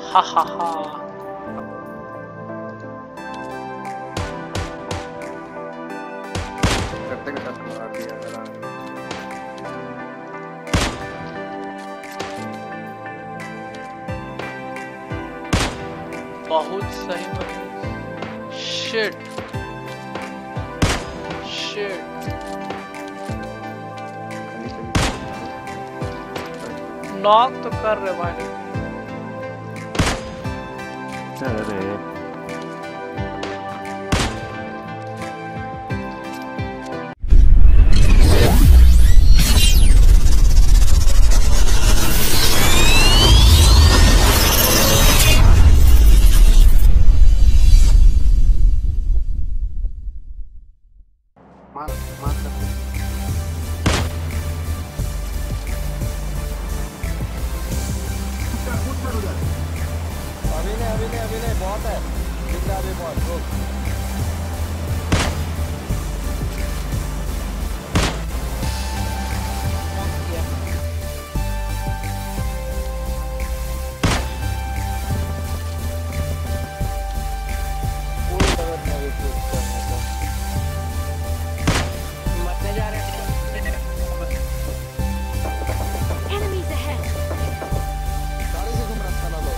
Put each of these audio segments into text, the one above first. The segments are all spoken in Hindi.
हा हा हा। करते के साथ मार दिया यार। बहुत सही भाई। Shit shit. नॉक तो कर रहे भाई। अरे मार मार सकते अभी नहीं बहुत है। दिख रहा अभी बहुत रुक। कोई जरूरत नहीं है कुछ करने का। मरने जा रहे हैं। Enemies ahead. गाड़ी से तुम रास्ता ना लो।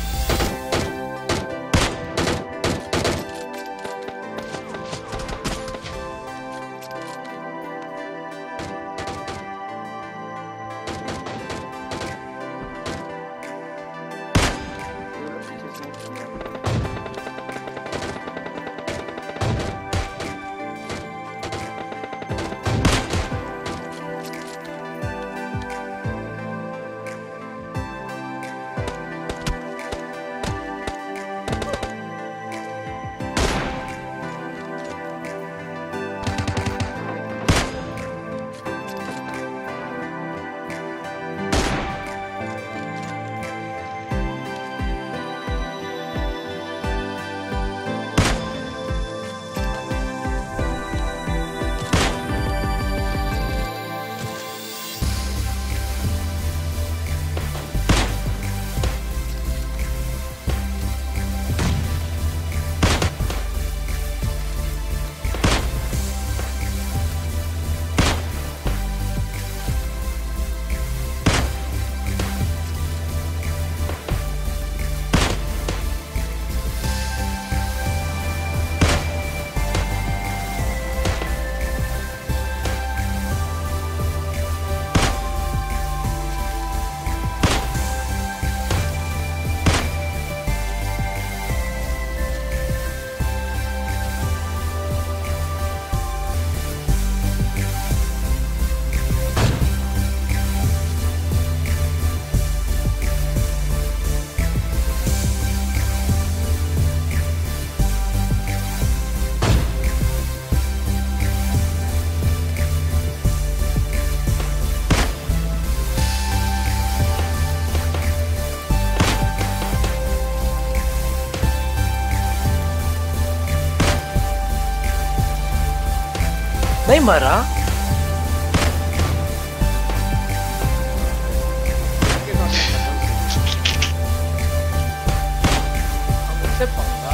नहीं मरा। हमसे पंगा।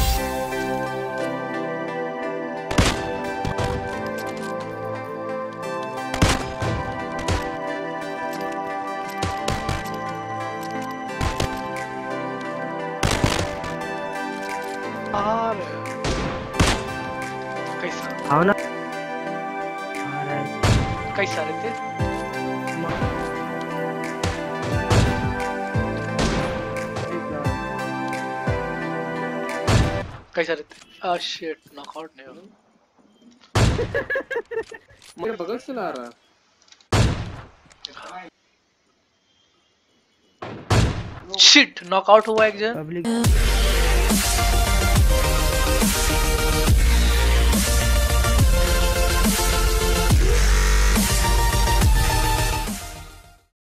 कैसा आओ ना। कैसा रहते कैसा रहते। शिट नॉकआउट नहीं हो। मेरे बगल से ला रहा। शिट नॉकआउट हुआ एक जन।